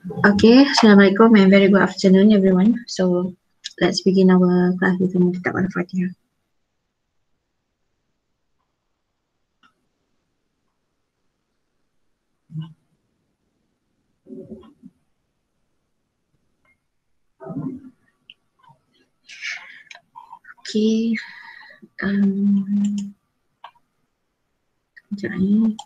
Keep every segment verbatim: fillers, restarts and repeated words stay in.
Okay, Assalamualaikum and very good afternoon everyone. So let's begin our class with the Kitab Al-Fatihah. Okay, um, sekejap ni.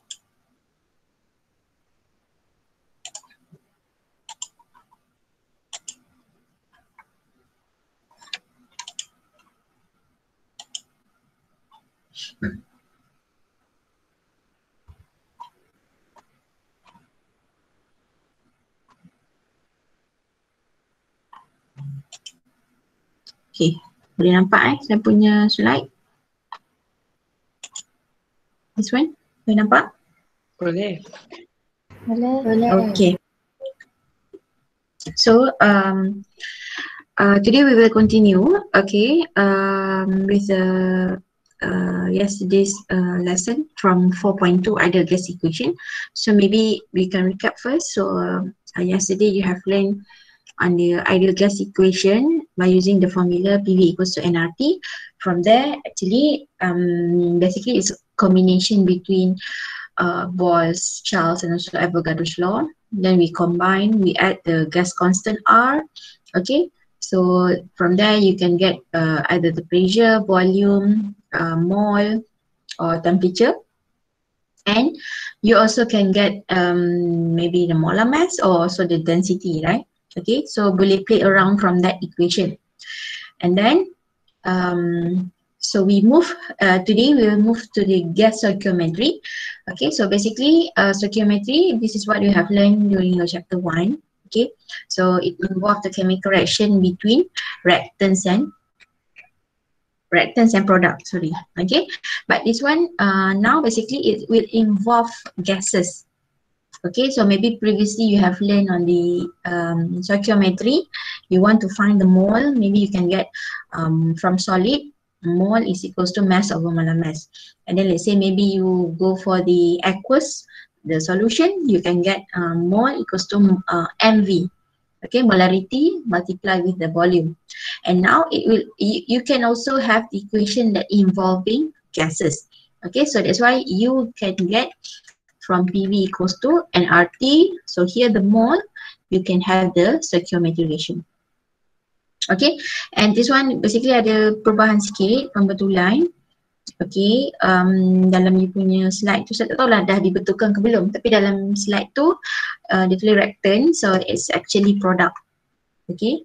Okay, boleh nampak eh saya punya slide? This one, boleh nampak? Boleh. Boleh. Okay, so um, uh, today we will continue, okay, um, with the uh, yesterday's uh, lesson from four point two ideal gas equation. So maybe we can recap first. So uh, yesterday you have learned on the ideal gas equation by using the formula P V equals to N R T. From there, actually, um, basically it's a combination between uh, Boyle's, Charles, and also Avogadro's law. Then we combine, we add the gas constant R. Okay, so from there you can get uh, either the pressure, volume, uh, mole, or temperature. And you also can get um, maybe the molar mass or also the density, right? Okay, so boleh play around from that equation. And then, um, so we move, uh, today we will move to the gas stoichiometry. Okay, so basically uh, stoichiometry, this is what you have learned during your chapter one. Okay, so it involves the chemical reaction between reactants and reactants and products, sorry. Okay, but this one uh, now basically it will involve gases. Okay, so maybe previously you have learned on the um, stoichiometry, you want to find the mole, maybe you can get um, from solid, mole is equals to mass over molar mass. And then let's say maybe you go for the aqueous, the solution, you can get um, mole equals to uh, M V. Okay, molarity multiplied with the volume. And now it will, you, you can also have the equation that involving gases. Okay, so that's why you can get from P V equals to N R T. So here the mole, you can have the stoichiometry ratio. Okay, and this one basically ada perubahan sikit, pembetulan. Okay, um, dalam you punya slide tu saya tak tahu lah dah dibetulkan ke belum, tapi dalam slide tu uh, dia tulis reactant, so it's actually product. Okay,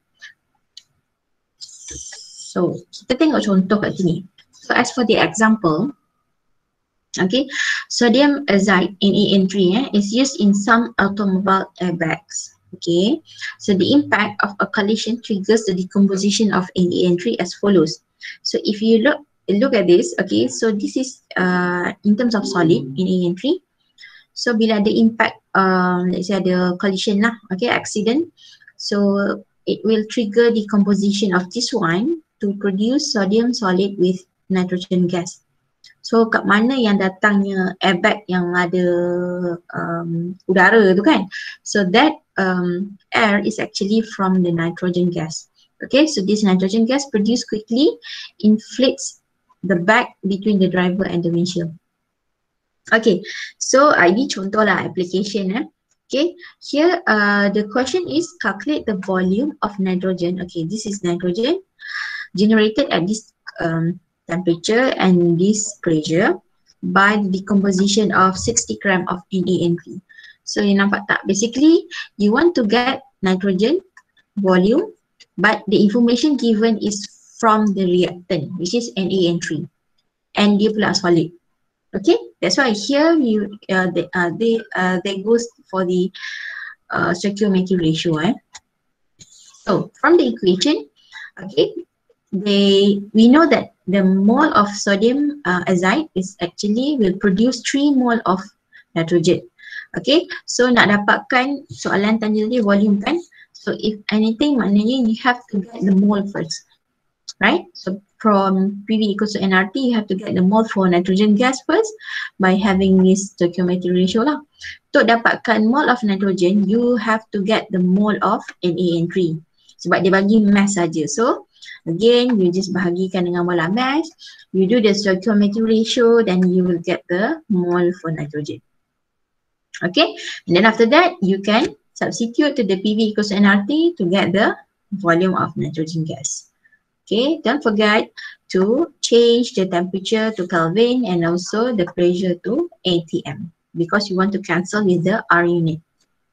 so kita tengok contoh kat sini. So as for the example, okay, sodium azide N A N three eh, is used in some automobile airbags. Okay, so the impact of a collision triggers the decomposition of N A N three as follows. So if you look look at this, okay, so this is uh, in terms of solid N A N three. So bila ada impact, um, let's say ada collision lah, okay, accident, so it will trigger decomposition of this one to produce sodium solid with nitrogen gas. So kat mana yang datangnya airbag yang ada um, udara tu kan, so that um, air is actually from the nitrogen gas. Okay, so this nitrogen gas produced quickly inflates the bag between the driver and the windshield. Okay, so uh, ini contoh lah application eh. Okay, here uh, the question is calculate the volume of nitrogen. Okay, this is nitrogen generated at this um, temperature and this pressure by the decomposition of sixty gram of N A N three. So you nampak tak? Basically, you want to get nitrogen volume, but the information given is from the reactant, which is N A N three, and dia pula solid. Okay, that's why here you uh, they uh, they uh, they goes for the uh, stoichiometry ratio. Eh? So from the equation, okay, they we know that the mole of sodium uh, azide is actually will produce three mole of nitrogen. Okay, so nak dapatkan soalan tanya tadi volume kan, so if anything maknanya you have to get the mole first, right? So from P V equals to N R T, you have to get the mole for nitrogen gas first by having this stoichiometry ratio lah. Untuk dapatkan mole of nitrogen, you have to get the mole of N A N three. Sebab dia bagi mass saja. So again, you just bahagikan dengan molar mass, you do the stoichiometry ratio, then you will get the mole for nitrogen. Okay, and then after that, you can substitute to the P V equals to N R T to get the volume of nitrogen gas. Okay, don't forget to change the temperature to Kelvin and also the pressure to A T M because you want to cancel with the R unit.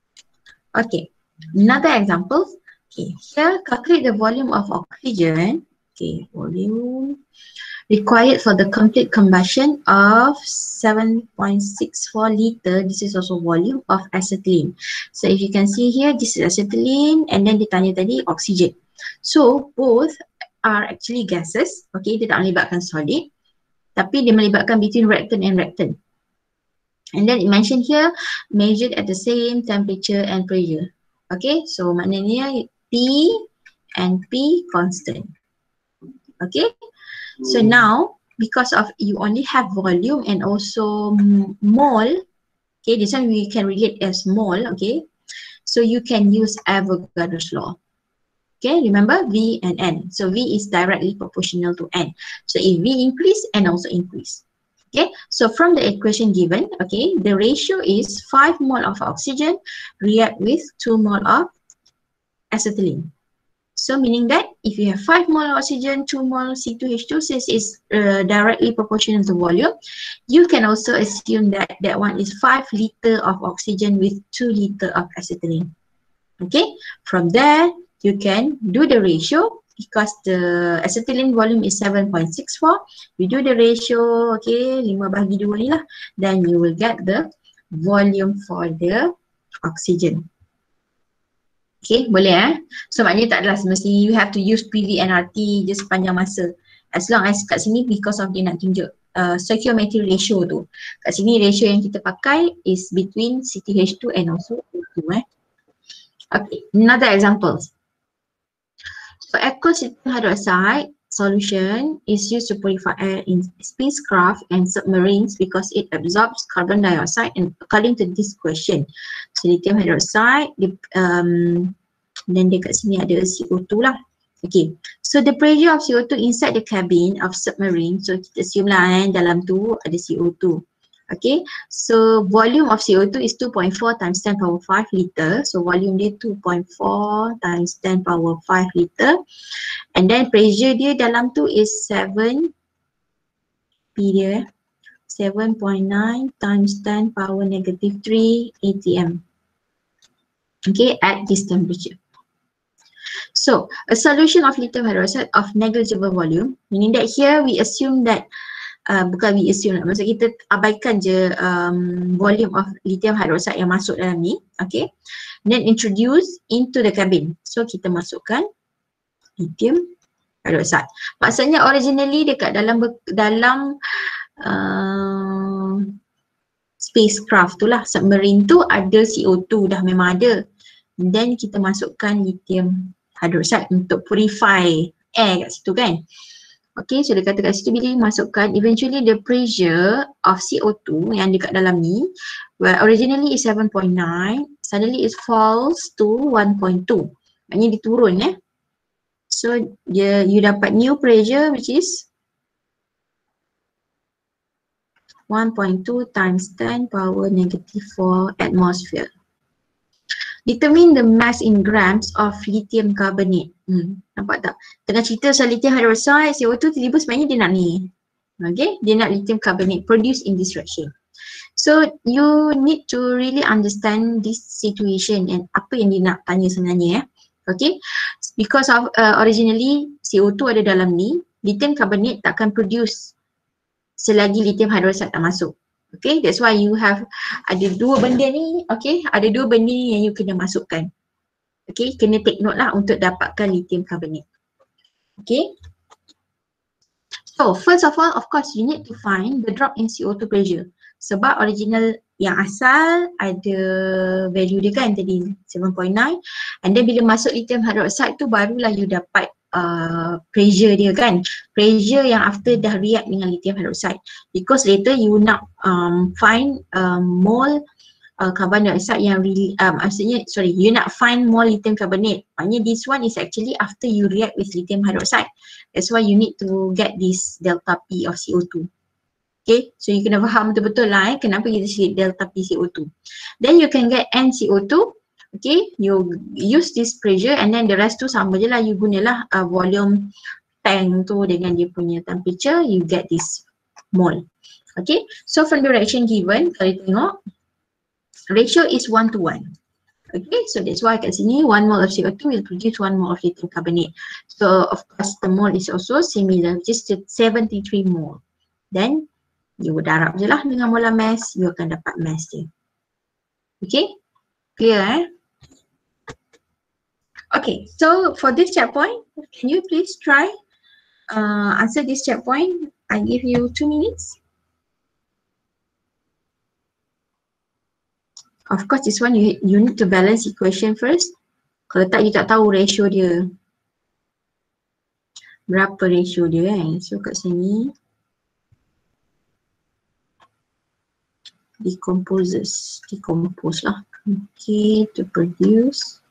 Okay, another example. Okay, here calculate the volume of oxygen. Okay, volume required for the complete combustion of seven point six four liter. This is also volume of acetylene. So if you can see here, this is acetylene and then ditanya tadi oxygen. So both are actually gases. Okay, dia tak melibatkan solid, tapi dia melibatkan between reactant and reactant. And then it mentioned here, measured at the same temperature and pressure. Okay, so maknanya T and P constant. Okay, so now because of you only have volume and also mole, okay, this one we can relate as mole, okay, so you can use Avogadro's law. Okay, remember V and N. So V is directly proportional to N. So if V increase, N also increase. Okay, so from the equation given, okay, the ratio is five mole of oxygen react with two mole of acetylene. So meaning that if you have five mole oxygen, two mole C two H two, since it's uh, directly proportional to volume, you can also assume that that one is five liter of oxygen with two liter of acetylene. Okay, from there you can do the ratio because the acetylene volume is seven point six four. You do the ratio, okay, lima bahagi dua ni lah, then you will get the volume for the oxygen. Okay, boleh eh? So maknanya tak adalah semesti you have to use P V N R T je sepanjang masa. As long as kat sini because of dia nak tunjuk uh, stoichiometry ratio tu. Kat sini ratio yang kita pakai is between C T H two and also O two eh. Okay, another example. So aqueous lithium hydroxide solution is used to purify air in spacecraft and submarines because it absorbs carbon dioxide and according to this question. So lithium hydroxide, um, then dekat sini ada C O two lah. Okay, so the pressure of C O two inside the cabin of submarine, so kita assume lah eh, dalam tu ada C O two. Okay, so volume of C O two is two point four times ten power five liter. So volume dia two point four times ten power five liter. And then pressure dia dalam tu is seven P dia, seven point nine times ten power negative three A T M. Okay, at this temperature. So a solution of lithium hydroxide of negligible volume, meaning that here we assume that Uh, bukan we assume, maksud kita abaikan je um, volume of lithium hydroxide yang masuk dalam ni, okay, then introduce into the cabin. So kita masukkan lithium hydroxide. Maksudnya originally dekat dalam dalam uh, spacecraft tu lah, submarine tu ada C O two, dah memang ada. Then kita masukkan lithium hydroxide untuk purify air kat situ kan. Okay, so dia kata kat situ bila masukkan, eventually the pressure of C O two yang dekat dalam ni, well, originally is seven point nine, suddenly it falls to one point two. Maknanya dia turun eh. So dia, you dapat new pressure which is one point two times ten power negative four atmosphere. Determine the mass in grams of lithium carbonate. Hmm, nampak tak? Tengah cerita soal lithium hydroxide, C O two tiba-tiba sebenarnya dia nak ni. Okay, dia nak lithium carbonate produced in this reaction. So you need to really understand this situation and apa yang dia nak tanya sebenarnya eh. Okay, because of uh, originally C O two ada dalam ni, lithium carbonate takkan produce selagi lithium hydroxide tak masuk. Okay, that's why you have ada dua benda ni, okay, ada dua benda ni yang you kena masukkan. Okay, kena take note lah untuk dapatkan lithium carbonate. Okay, so first of all, of course you need to find the drop in C O two pressure. Sebab original yang asal ada value dia kan tadi seven point nine, and then bila masuk lithium hydroxide tu barulah you dapat uh, pressure dia kan, pressure yang after dah react dengan lithium hydroxide, because later you nak um, find um, mole uh, carbon dioxide yang really uh, maksudnya sorry you nak find mole lithium carbonate, maknanya this one is actually after you react with lithium hydroxide, that's why you need to get this delta P of C O two. Okay, so you kena faham betul-betul lah eh, kenapa kita cari delta P C O two. Then you can get N C O two. Okay, you use this pressure and then the rest tu sama je lah, you gunalah uh, volume tank tu dengan dia punya temperature, you get this mole. Okay, so from the reaction given, kalau kita tengok ratio is one to one. Okay, so that's why kat sini one mole of C O two will produce one mole of lithium carbonate. So of course the mole is also similar, just seventy-three mole. Then you darab je lah dengan molar mass, you akan dapat mass dia. Okay, clear eh? Okay, so for this checkpoint, can you please try uh, answer this checkpoint? I give you two minutes. Of course, this one you you need to balance equation first. Kalau tak, you tak tahu ratio dia. Berapa ratio dia kan? So kat sini decomposes, decompose lah. Okay, to produce.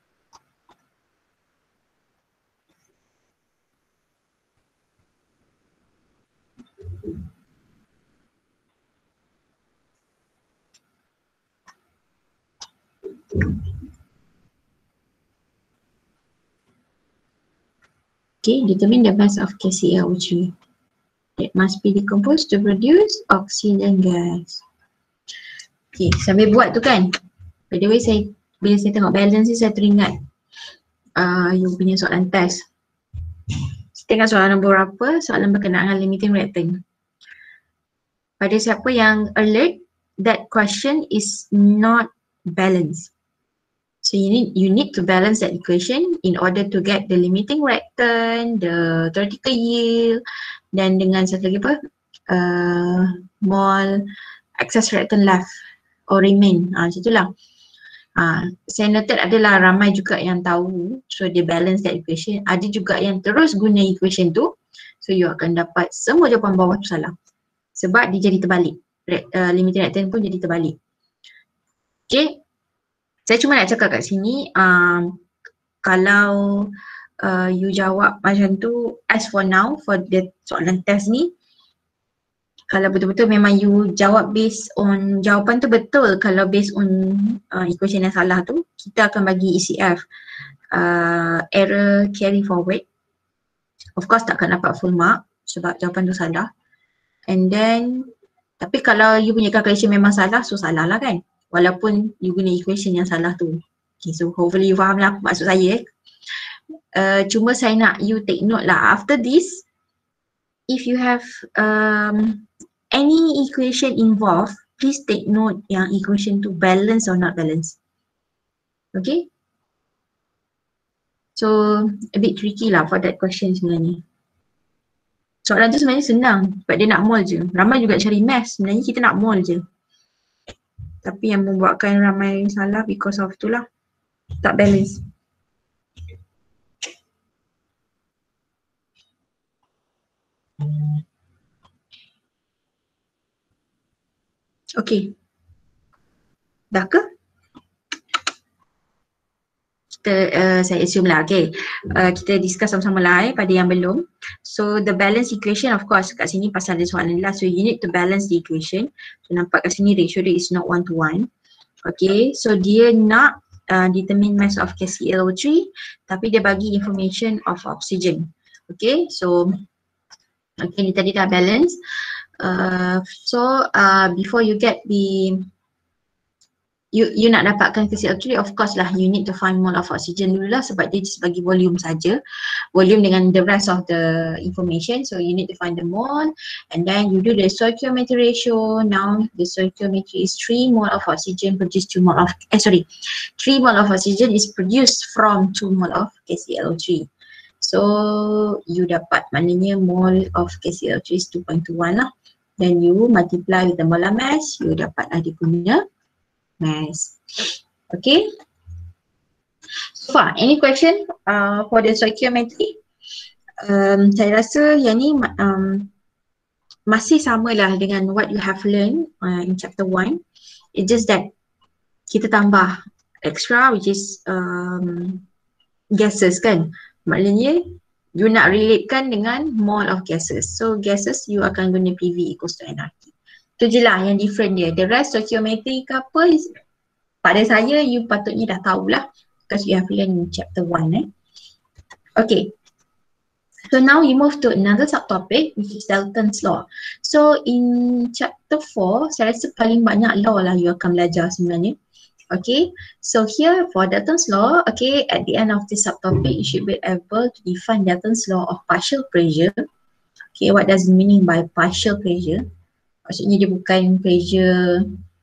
Okay, determine the mass of K C l O three. It must be decomposed to produce oxygen gas. Okay, sambil buat tu kan. By the way, saya bila saya tengok balance ni saya teringat uh, you punya soalan test. Saya tengok soalan nombor berapa, soalan berkenaan dengan limiting reactant. Pada siapa yang alert, that question is not balanced. So you need you need to balance that equation in order to get the limiting reactant, the theoretical yield, dan dengan satu lagi apa? Uh, mole excess reactant left or remain. Ah, macam itulah. Ah, saya noted adalah ramai juga yang tahu, so dia balance that equation. Ada juga yang terus guna equation tu, so you akan dapat semua jawapan bawah tu salah. Sebab dia jadi terbalik. Uh, limiting reactant pun jadi terbalik. Okay. Saya cuma nak cakap kat sini, um, kalau uh, you jawab macam tu, as for now, for the soalan test ni, kalau betul-betul memang you jawab based on, jawapan tu betul kalau based on uh, equation yang salah tu, kita akan bagi E C F, uh, error carry forward. Of course tak akan dapat full mark sebab jawapan tu salah. And then, tapi kalau you punya calculation memang salah, so salah lah kan. Walaupun you guna equation yang salah tu. Okay, so hopefully you faham lah maksud saya eh. Uh, cuma saya nak you take note lah, after this, if you have um, any equation involved, please take note yang equation tu balance or not balance. Okay? So, a bit tricky lah for that question sebenarnya. Soalan tu sebenarnya senang, sebab dia nak mole je. Ramai juga cari math, sebenarnya kita nak mole je. Tapi yang membuatkan ramai salah because of tu lah, tak balance. Okay. Dah ke? Kita, uh, saya assume lah, okay. Uh, kita discuss sama-sama lah eh, pada yang belum. So the balance equation, of course kat sini pasal ada soalan lah. So you need to balance the equation. So nampak kat sini ratio dia is not one to one. Okay, so dia nak uh, determine mass of K C l O three, tapi dia bagi information of oxygen. Okay, so okay, ni tadi dah balance. Uh, so uh, before you get the You you nak dapatkan K C l O three, of course lah you need to find mole of oxygen dulu lah, sebab dia just bagi volume saja, volume dengan the rest of the information. So you need to find the mole and then you do the stoichiometry ratio. Now the stoichiometry is three mole of oxygen produced two mole of eh sorry three mole of oxygen is produced from two mole of K C l O three. So you dapat maknanya mole of K C l O three is two point two one lah. Then you multiply with the molar mass, you dapat lah dia punya mass. Okay. So far, any question uh, for the stoichiometry? um, saya rasa yang ni um, masih samalah dengan what you have learned uh, in chapter one. It's just that kita tambah extra which is um, gases kan. Maknanya you nak relatekan dengan mole of gases. So gases you akan guna P V equals to N R T. Itu je lah yang different dia. The rest stoichiometry ke apa is, pada saya you patutnya dah tahulah because you have learned in chapter one eh. Okay. So now you move to another subtopic which is Dalton's law. So in chapter four, saya rasa paling banyak law lah you akan belajar sebenarnya. Okay, so here for Dalton's law, okay, at the end of this subtopic, you should be able to define Dalton's law of partial pressure. Okay, what does it mean by partial pressure? Maksudnya dia bukan pressure,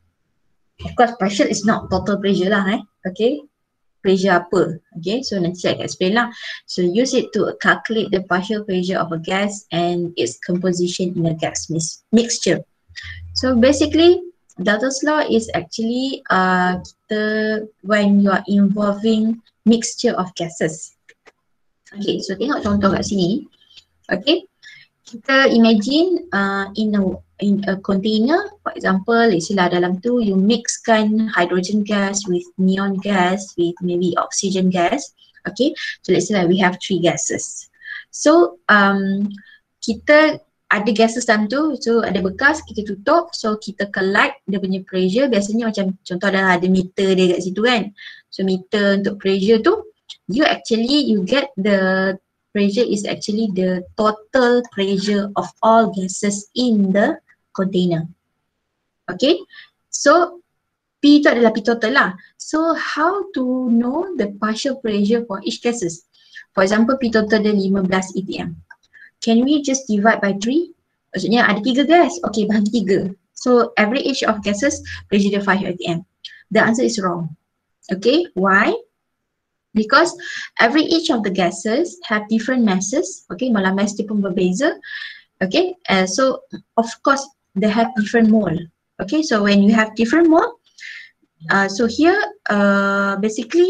of course partial is not total pressure lah eh, okay. Pressure apa? Okay, so nanti saya akan explain lah. So use it to calculate the partial pressure of a gas and its composition in a gas mix mixture. So basically, Dalton's law is actually uh, kita when you are involving mixture of gases. Okay, so tengok contoh kat sini. Okay, kita imagine uh, in a in a container, for example, let's say lah dalam tu you mixkan hydrogen gas with neon gas with maybe oxygen gas. Okay, so let's say lah we have three gases. So um, kita ada gases dalam tu, so ada bekas, kita tutup, so kita collect dia punya pressure. Biasanya macam contoh adalah ada meter dia kat situ kan. So meter untuk pressure tu, you actually you get the pressure is actually the total pressure of all gases in the container. Okay, so P itu adalah P total lah. So how to know the partial pressure for each gases? For example, P total dia fifteen A T M. Can we just divide by three? Maksudnya ada tiga gas, okay, bahagi tiga. So average of gases pressure dia five A T M. The answer is wrong. Okay, why? Because every each of the gases have different masses. Okay, malah mass dia pun berbeza. Okay, uh, so of course they have different mole. Okay, so when you have different mole, uh, so here uh, basically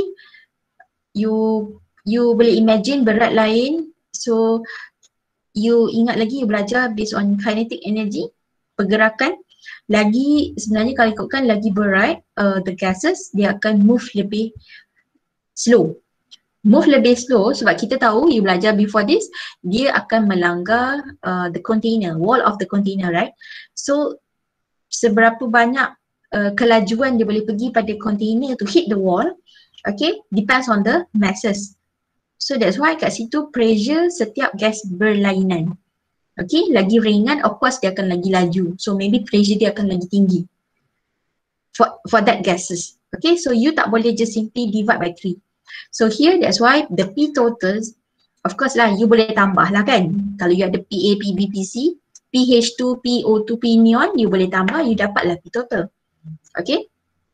you you boleh imagine berat lain. So you ingat lagi you belajar based on kinetic energy, pergerakan. Lagi sebenarnya kalau ikutkan lagi berat uh, the gases, dia akan move lebih slow. Move lebih slow sebab kita tahu you belajar before this, dia akan melanggar uh, the container, wall of the container, right? So seberapa banyak uh, kelajuan dia boleh pergi pada container to hit the wall, okay, depends on the masses. So that's why kat situ pressure setiap gas berlainan. Okay, lagi ringan of course dia akan lagi laju. So maybe pressure dia akan lagi tinggi for, for that gases. Okay, so you tak boleh just simply divide by three. So here that's why the P totals, of course lah you boleh tambah lah kan. Kalau you ada P A, P B, P C, P H two, P O two, P neon, you boleh tambah, you dapatlah P total. Okay,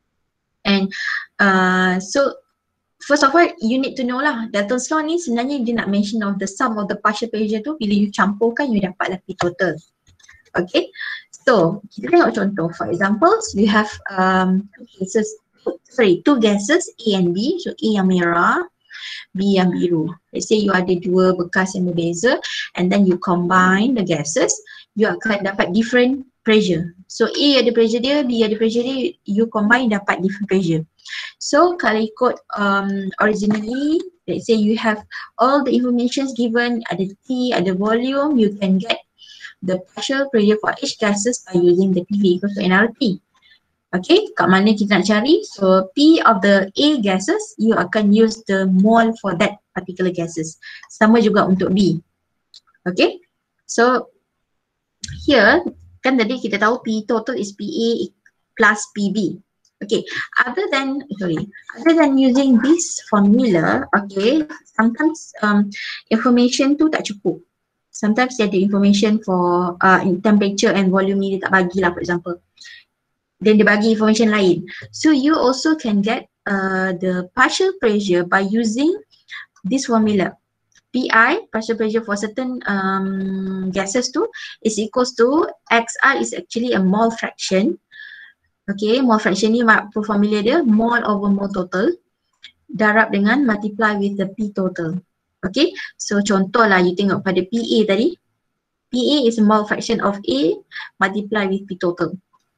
and uh, so first of all you need to know lah Dalton's law ni sebenarnya dia nak mention of the sum of the partial pressure tu, bila you campurkan you dapatlah P total. Okay, so kita tengok contoh. For example, you have um, two cases, sorry, two gases A and B. So A yang merah, B yang biru. Let's say you ada dua bekas yang berbeza and then you combine the gases, you akan dapat different pressure. So A ada pressure dia, B ada pressure dia, you combine dapat different pressure. So kalau ikut um, originally, let's say you have all the information given, ada T, ada volume, you can get the partial pressure for each gases by using the P V equals to N R T. Okay, kat mana kita nak cari? So P of the A gases, you akan use the mole for that particular gases. Sama juga untuk B. Okay, so here kan tadi kita tahu P total is P A plus P B. Okay, other than, sorry, other than using this formula, okay, sometimes um, information tu tak cukup. Sometimes dia ada information for uh, in temperature and volume ni dia tak bagilah, for example. Then dia bagi information lain. So you also can get uh, the partial pressure by using this formula. P I, partial pressure for certain um, gases tu, is equals to X I is actually a mole fraction. Okay, mole fraction ni formula dia mole over mole total darab dengan multiply with the P total. Okay, so contohlah you tengok pada P A tadi. P A is a mole fraction of A multiply with P total.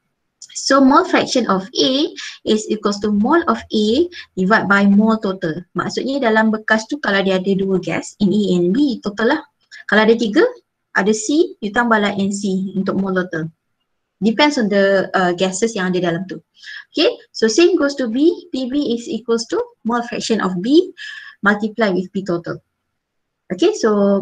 So mole fraction of A is equals to mole of A divided by mole total. Maksudnya dalam bekas tu kalau dia ada dua gas, in A and B, total lah. Kalau ada tiga, ada C, you tambahlah N C untuk mole total. Depends on the uh, gases yang ada dalam tu. Okay, so same goes to B. P B is equals to mole fraction of B multiply with P total. Okay, so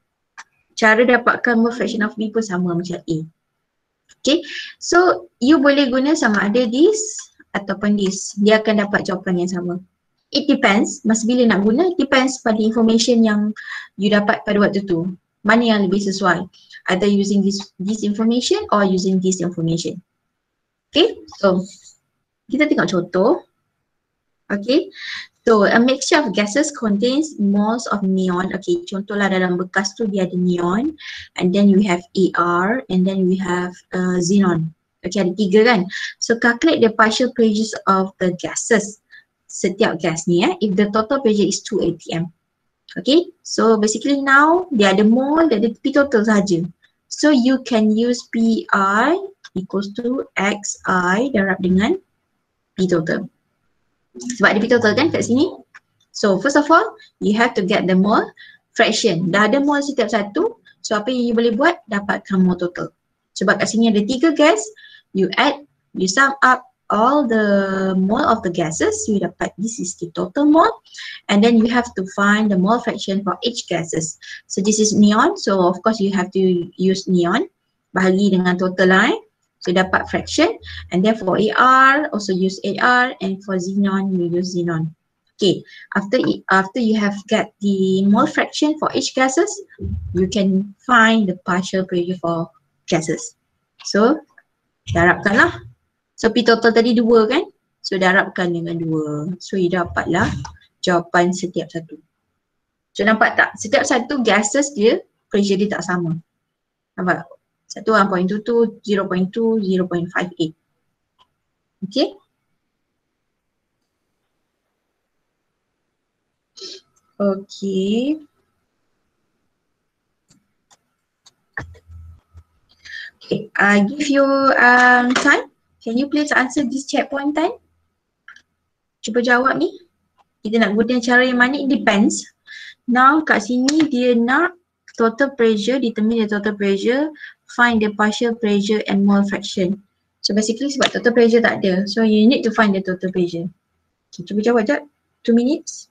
cara dapatkan mole fraction of B pun sama macam A. Okay, so you boleh guna sama ada this ataupun this. Dia akan dapat jawapan yang sama. It depends, masa bila nak guna, depends pada information yang you dapat pada waktu tu. Mana yang lebih sesuai. Either using this this information or using this information. Okay, so kita tengok contoh. Okay, so a mixture of gases contains moles of neon. Okay, contohlah dalam bekas tu dia ada neon, and then we have A R, and then we have uh, xenon. Okay, ada tiga kan. So calculate the partial pressures of the gases. Setiap gas ni eh, if the total pressure is two A T M. Okay, so basically now dia ada mole, dia ada P total sahaja. So you can use P I equals to X I darab dengan P total. Sebab ada P total kan kat sini. So first of all, you have to get the mole fraction. Dah ada mole setiap satu, so apa yang you boleh buat? Dapatkan mole total. Sebab kat sini ada tiga gas, you add, you sum up all the mole of the gases, you dapat this is the total mole, and then you have to find the mole fraction for each gases. So this is neon, so of course you have to use neon, bahagi dengan total lah eh. So dapat fraction, and then for A R also use A R, and for xenon you use xenon. Okay, after after you have get the mole fraction for each gases, you can find the partial pressure for gases. So darabkan lah. So P total tadi dua kan? So darabkan dengan dua. So you dapatlah jawapan setiap satu. So nampak tak? Setiap satu gases dia, pressure dia tak sama. Nampak? Satu one point two two, zero point two, zero point five eight. Okay? Okay. Okay, I give you um, time. Can you please answer this checkpoint time? Cuba jawab ni. Kita nak guna cara yang mana? It depends. Now kat sini dia nak total pressure, determine the total pressure, find the partial pressure and mole fraction. So basically sebab total pressure tak ada, so you need to find the total pressure. Okay, cuba jawab jap. Two minutes.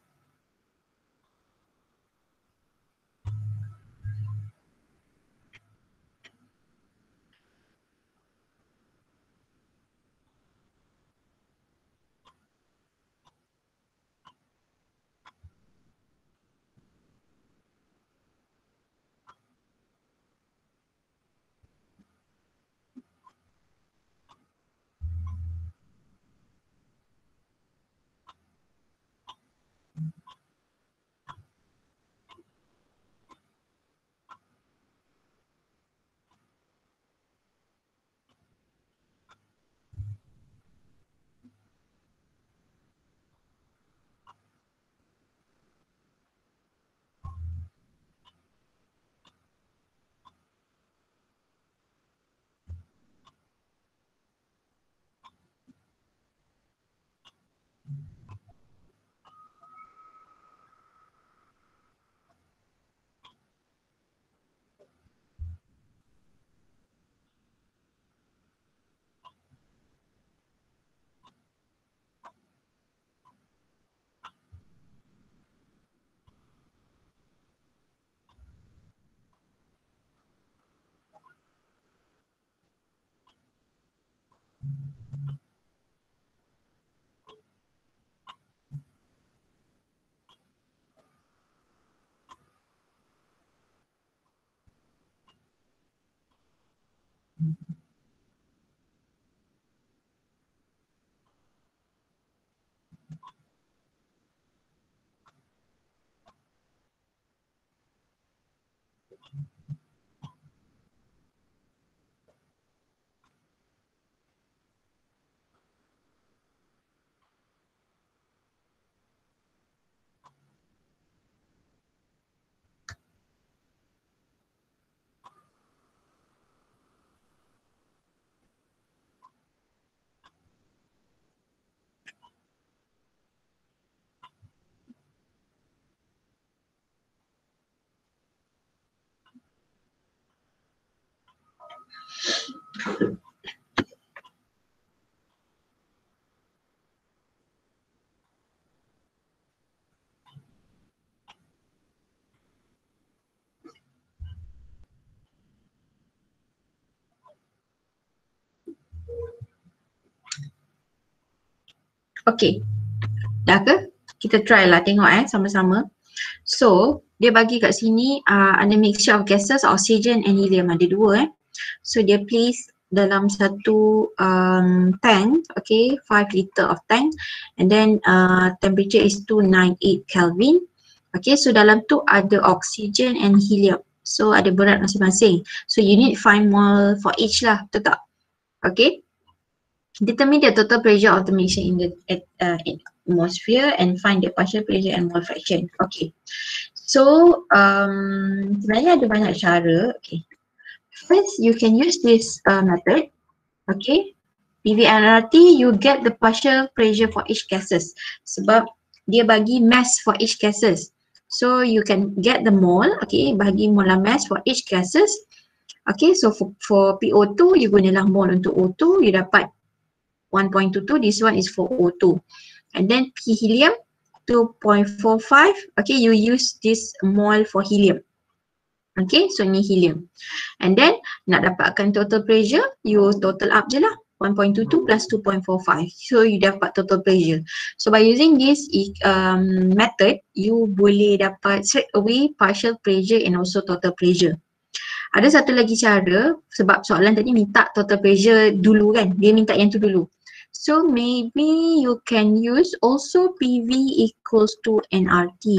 Okay, dah ke? Kita try lah tengok eh sama-sama. So, dia bagi kat sini uh, ada mixture of gases, oxygen and helium, ada dua eh. So, dia place dalam satu um, tank, okay, five liter of tank, and then uh, temperature is two ninety-eight Kelvin. Okay, so dalam tu ada oxygen and helium. So, ada berat masing-masing. So, you need find mole for each lah, betul tak? Okay. Determine the total pressure of the mixture in the uh, atmosphere and find the partial pressure and mole fraction. Okay. So, um, sebenarnya ada banyak cara. Okay. First, you can use this uh, method. Okay. P V N R T, you get the partial pressure for each gases. Sebab dia bagi mass for each gases. So, you can get the mole. Okay. Bagi molar mass for each gases. Okay. So, for, for P O two, you gunalah mole untuk O two. You dapat one point two two, this one is for O two. And then P helium, two point four five, okay, you use this mole for helium. Okay, so ni helium. And then nak dapatkan total pressure, you total up je lah, one point two two plus two point four five. So you dapat total pressure. So by using this um, method, you boleh dapat straight away partial pressure and also total pressure. Ada satu lagi cara, sebab soalan tadi minta total pressure dulu kan, dia minta yang tu dulu. So maybe you can use also P V equals to N R T.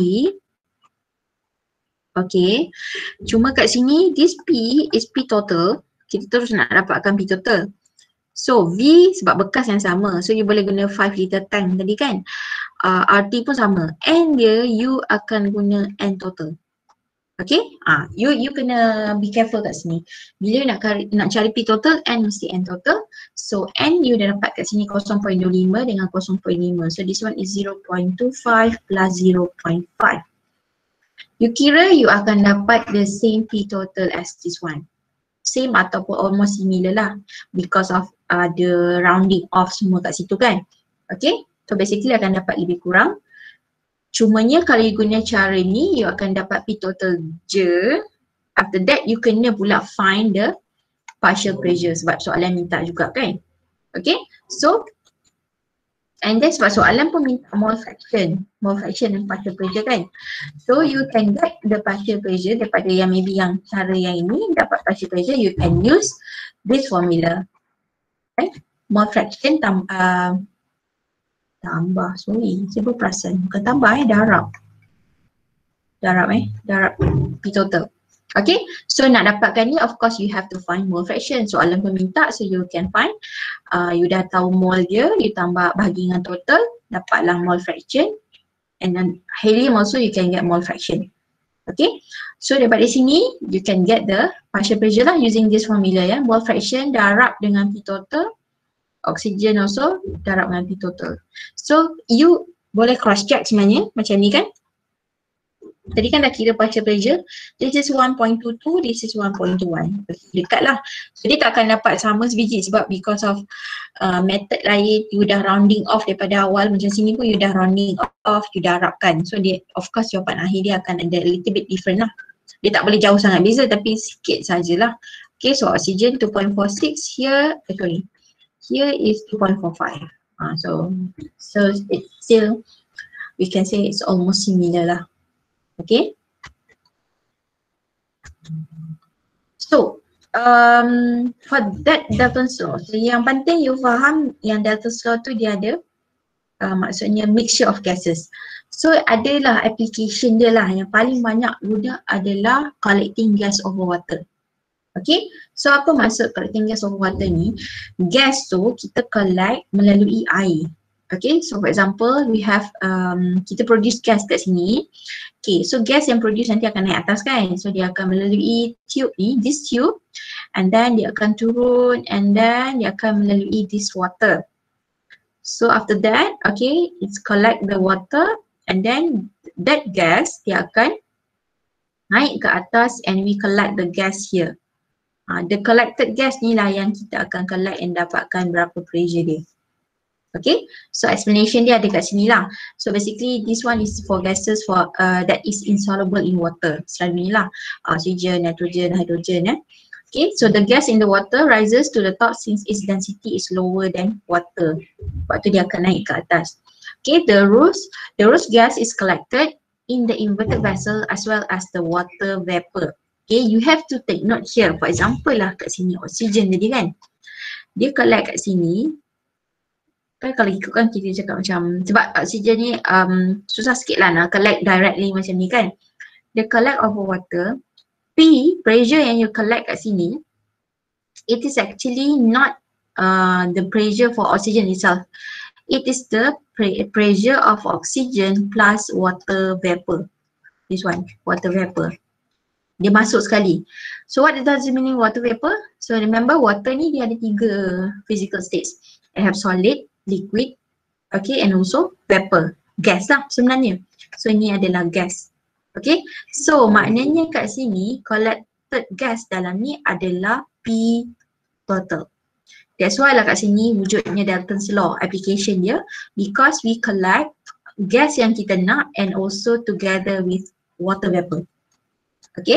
Okay. Cuma kat sini this P is P total. Kita terus nak dapatkan P total. So V sebab bekas yang sama. So you boleh guna five liter tank tadi kan. Uh, R T pun sama. N dia you akan guna N total. Okay, ah, you you kena be careful kat sini. Bila nak cari, nak cari P total, N mesti N total. So N you dah dapat kat sini zero point dua lima dengan zero point lima. So this one is zero point two five plus zero point five. You kira you akan dapat the same P total as this one. Same ataupun almost similar lah because of uh, the rounding off semua kat situ kan. Okay, so basically akan dapat lebih kurang. Cumanya kalau you guna cara ni, you akan dapat P total je. After that, you kena pula find the partial pressure sebab soalan minta juga kan. Okay, so and then sebab soalan pun minta mole fraction. Mole fraction dan partial pressure kan. So you can get the partial pressure daripada yang maybe yang cara yang ini dapat partial pressure, you can use this formula. Okay, mole fraction tam, uh, tambah, sorry, saya berperasan, bukan tambah eh, darab darab eh, darab P total. Okay, so nak dapatkan ni of course you have to find mole fraction. Soalan pun minta, so you can find, uh, you dah tahu mole dia, you tambah bahagi dengan total, dapatlah mole fraction. And then helium also you can get mole fraction. Okay, so daripada sini you can get the partial pressure lah using this formula ya, mole fraction darab dengan P total. Oxygen also darab dengan P total. So you boleh cross check sebenarnya macam ni kan. Tadi kan dah kira partial pressure. This is one point two two, this is one point two one. Dekat lah. So dia tak akan dapat sama sebiji sebab because of uh, method lain you dah rounding off daripada awal. Macam sini pun you dah rounding off, you darabkan. So dia of course jawapan akhir dia akan ada a little bit different lah. Dia tak boleh jauh sangat beza tapi sikit sajalah. Okay, so oxygen two point four six here, eh, sorry. Here is two point four five. Uh, so, so it's still, we can say it's almost similar lah. Okay. So, um, for that Dalton's law, so yang penting you faham yang Dalton's law tu dia ada, uh, maksudnya mixture of gases. So, adalah application dia lah yang paling banyak guna adalah collecting gas over water. Okay, so apa maksud collecting gas over water ni? Gas tu kita collect melalui air. Okay, so for example, we have, um, kita produce gas kat sini. Okay, so gas yang produce nanti akan naik atas kan? So dia akan melalui tube ni, this tube. And then dia akan turun and then dia akan melalui this water. So after that, okay, it's collect the water and then that gas, dia akan naik ke atas and we collect the gas here. Uh, the collected gas ni lah yang kita akan collect and dapatkan berapa pressure dia. Okay, so explanation dia ada kat sini lah. So basically this one is for gases for uh, that is insoluble in water. Selalunya lah oxygen, nitrogen, hydrogen eh. Okay, so the gas in the water rises to the top since its density is lower than water. Sebab tu dia akan naik ke atas. Okay, the rose, the rose gas is collected in the inverted vessel as well as the water vapor. Okay, you have to take note here. For example lah kat sini oksigen tadi kan. Dia collect kat sini. Kan kalau ikutkan kita cakap macam, sebab oksigen ni um, susah sikit lah nak collect directly macam ni kan. Dia collect over water. P, pressure yang you collect kat sini, it is actually not uh, the pressure for oxygen itself. It is the pre pressure of oxygen plus water vapor. This one, water vapor. Dia masuk sekali. So what does it mean water vapor? So remember water ni dia ada tiga physical states. It have solid, liquid, okay, and also vapor. Gas lah sebenarnya. So ini adalah gas. Okay, so maknanya kat sini collected gas dalam ni adalah P total. That's why lah kat sini wujudnya Dalton's law application dia, because we collect gas yang kita nak and also together with water vapor. Okay,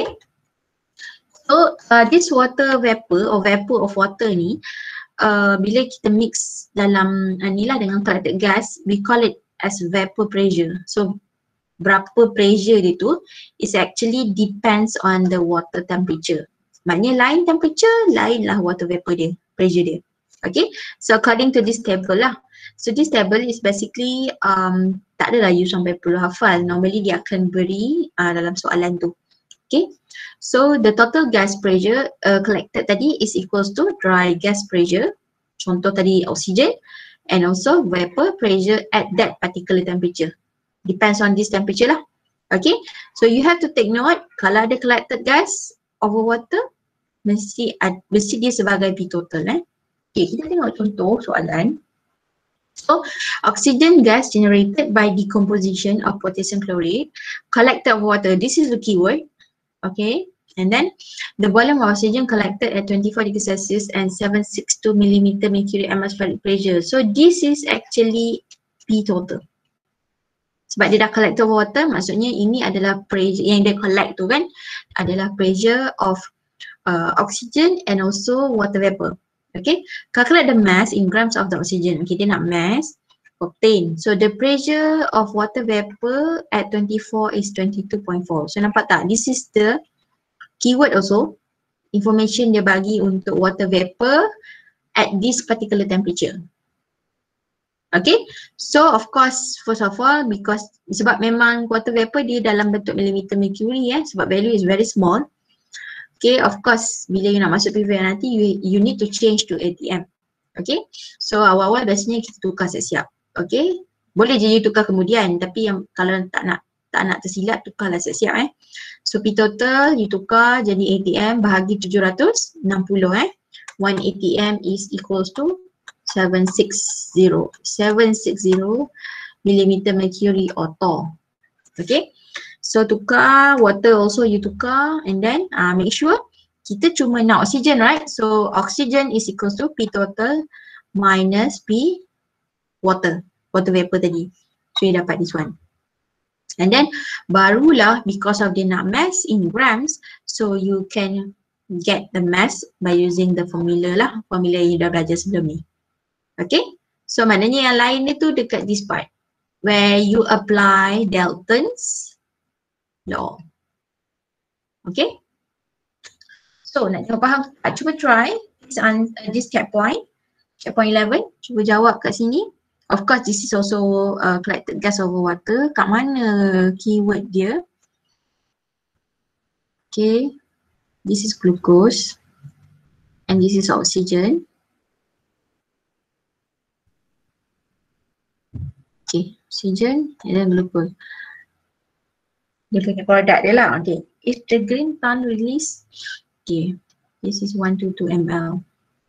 so uh, this water vapor or vapor of water ni uh, bila kita mix dalam uh, ni lah dengan collected gas, we call it as vapor pressure. So berapa pressure dia tu is actually depends on the water temperature. Maknanya lain temperature, lain lah water vapor dia, pressure dia. Okay, so according to this table lah. So this table is basically um, tak adalah you sampai perlu hafal. Normally dia akan beri uh, dalam soalan tu. Okay, so the total gas pressure uh, collected tadi is equals to dry gas pressure. Contoh tadi oxygen, and also vapor pressure at that particular temperature. Depends on this temperature lah. Okay, so you have to take note kalau ada collected gas over water, mesti, ad, mesti dia sebagai P total eh. Okay, kita tengok contoh soalan. So, oxygen gas generated by decomposition of potassium chloride collected over water. This is the keyword. Okay, and then the volume of oxygen collected at twenty-four degrees Celsius and seven hundred sixty-two millimeter mercury atmospheric pressure. So, this is actually P total. Sebab dia dah collect over water, maksudnya ini adalah pressure yang dia collect tu kan, adalah pressure of uh, oxygen and also water vapor. Okay, calculate the mass in grams of the oxygen. Okay, dia nak mass obtain. So the pressure of water vapor at twenty-four is twenty-two point four. So nampak tak? This is the keyword also. Information dia bagi untuk water vapor at this particular temperature. Okay, so of course first of all because sebab memang water vapor dia dalam bentuk millimeter mercury eh, sebab value is very small. Okay, of course bila you nak masuk P V nanti you, you need to change to A T M. Okay, so awal-awal biasanya kita tukar siap-siap. Okay, boleh je you tukar kemudian, tapi yang kalau tak nak tak nak tersilap tukarlah siap-siap eh. So P total you tukar jadi A T M bahagi tujuh ratus enam puluh eh. One A T M is equals to seven sixty millimeter mercury or Torr. Okay, so tukar water also you tukar, and then uh, make sure kita cuma nak oxygen, right? So oxygen is equals to P total minus P water, water vapor tadi. So you dapat this one. And then barulah because of dia nak mass in grams, so you can get the mass by using the formula lah, formula yang you dah belajar sebelum ni. Okay, so maknanya yang lain dia tu dekat this part where you apply Dalton's law. Okay, so nak tengok faham, cuba try this, on, uh, this check point, check point eleven, cuba jawab kat sini. Of course this is also uh, collected gas over water. Kat mana keyword dia? Okay, this is glucose and this is oxygen. Okay, oxygen and then glucose. Dia punya produk dia lah. Okay, if the green ton release, okay, this is one hundred twenty-two milliliters.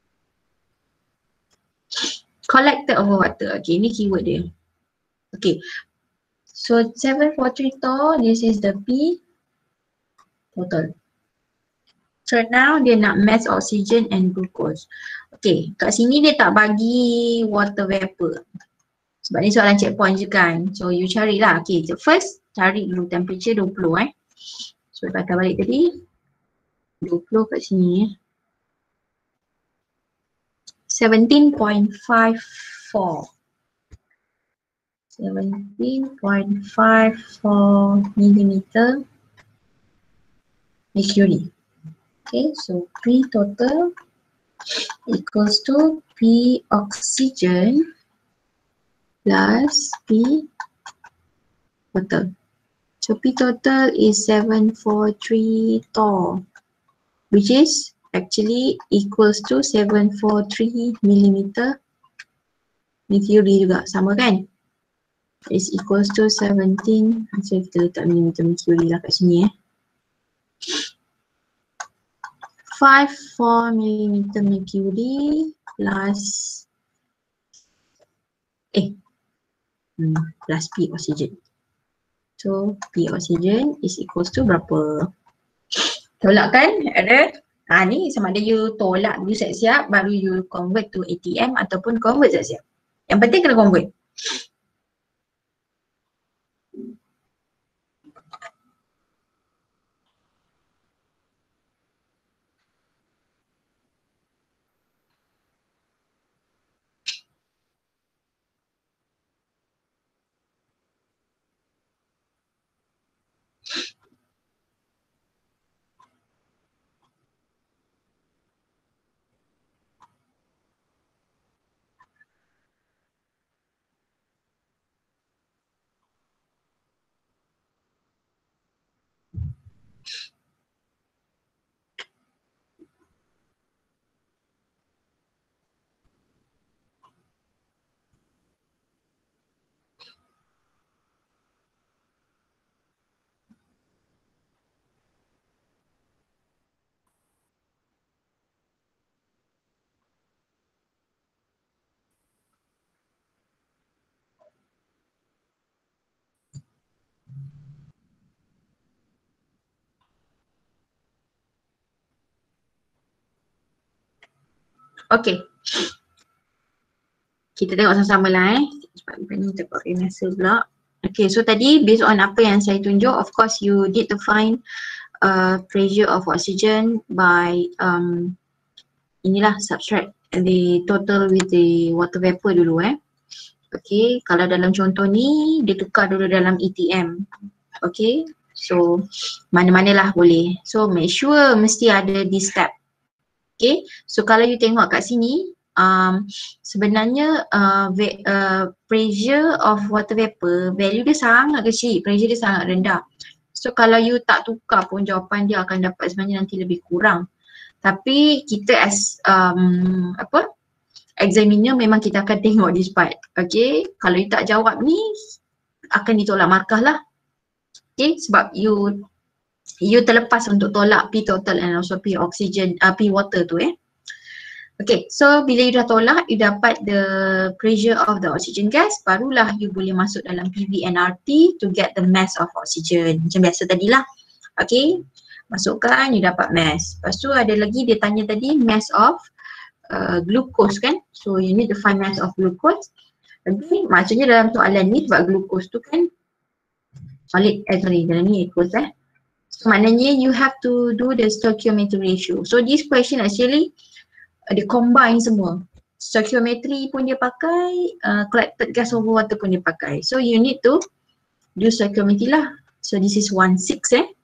Collected over water. Okay, ni keyword dia. Okay, so seven forty-three Torr, this is the P total. So now dia nak mass oxygen and glucose. Okay, kat sini dia tak bagi water vapor. Sebab ni soalan checkpoint je kan. So you carilah. Okay, so first cari dulu temperature dua puluh eh. So patah balik tadi dua puluh kat sini eh. seventeen point five four. seventeen point five four millimeter mercury. Okay, so P total equals to P oxygen plus P total. So P total is seven forty-three torr, which is actually equals to seven forty-three millimeter mercury juga, sama kan? Is equals to seventeen, so kita letak millimeter mercury lah kat sini eh. fifty-four millimeter mercury plus eh hmm, plus P oxygen. So P oxygen is equals to berapa? Tolak kan? Ada? Ha ni sama ada you tolak dulu siap-siap baru you convert to A T M ataupun convert siap-siap. Yang penting kena convert. Okay. Kita tengok sama-sama lah eh. Cepat ni kita pakai masa pula. Okay, so tadi based on apa yang saya tunjuk, of course you need to find uh, pressure of oxygen by um, inilah subtract the total with the water vapor dulu eh. Okay, kalau dalam contoh ni dia tukar dulu dalam E T M. Okay, so mana-manalah boleh. So make sure mesti ada this step. Okay, so kalau you tengok kat sini, um, sebenarnya uh, uh, pressure of water vapor, value dia sangat kecil, pressure dia sangat rendah. So kalau you tak tukar pun jawapan dia akan dapat sebenarnya nanti lebih kurang. Tapi kita as um, apa, examiner memang kita akan tengok this part. Okay, kalau you tak jawab ni akan ditolak markah lah. Okay, sebab you you terlepas untuk tolak P total and also P oxygen, uh, P water tu eh. Okay, so bila you dah tolak, you dapat the pressure of the oxygen gas, barulah you boleh masuk dalam P V N R T to get the mass of oxygen. Macam biasa tadilah. Okay, masukkan, you dapat mass. Lepas tu ada lagi dia tanya tadi mass of uh, glucose kan. So you need to find mass of glucose. Okay, maksudnya dalam soalan ni sebab glucose tu kan solid, eh sorry, dalam ni aqueous eh. So maknanya you have to do the stoichiometry ratio. So this question actually uh, dia combine semua. Stoichiometry pun dia pakai, uh, collected gas over water pun dia pakai. So you need to do stoichiometry lah. So this is one six eh.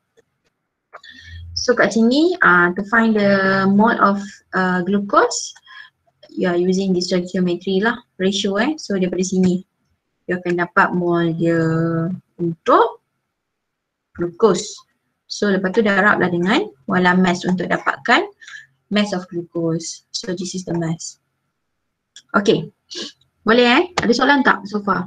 So kat sini uh, to find the mole of uh, glucose, you are using this stoichiometry lah, ratio eh. So daripada sini you akan dapat mole dia untuk glucose. So lepas tu darablah dengan wala mass untuk dapatkan mass of glucose. So this is the mass. Okay, boleh eh? Ada soalan tak so far?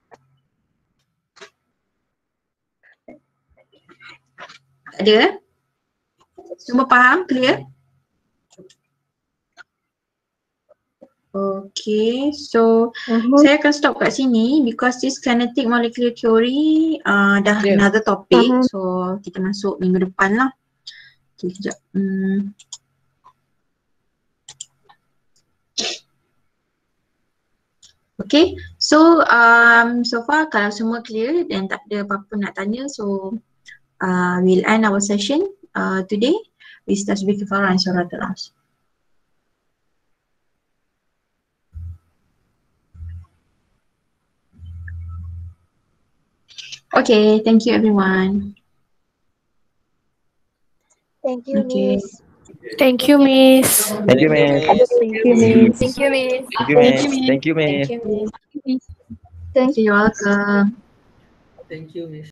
Ada eh? Semua faham? Clear? Okay, so uh-huh. saya akan stop kat sini because this kinetic molecular theory uh, dah yeah. another topic. Uh-huh. So kita masuk minggu depan lah. Okay, sekejap. Hmm. Okay, so um, so far kalau semua clear dan tak ada apa-apa nak tanya, so uh, we'll end our session uh, today with tasbih kifarah and surah al-As. Okay, thank you everyone. Thank you, Okay. Miss. Thank you, Miss. Thank you, Miss. Thank you, Miss. Thank you, Miss. Thank you, Miss. Thank you, Miss. Thank you, Miss. You're welcome. Thank you, Miss.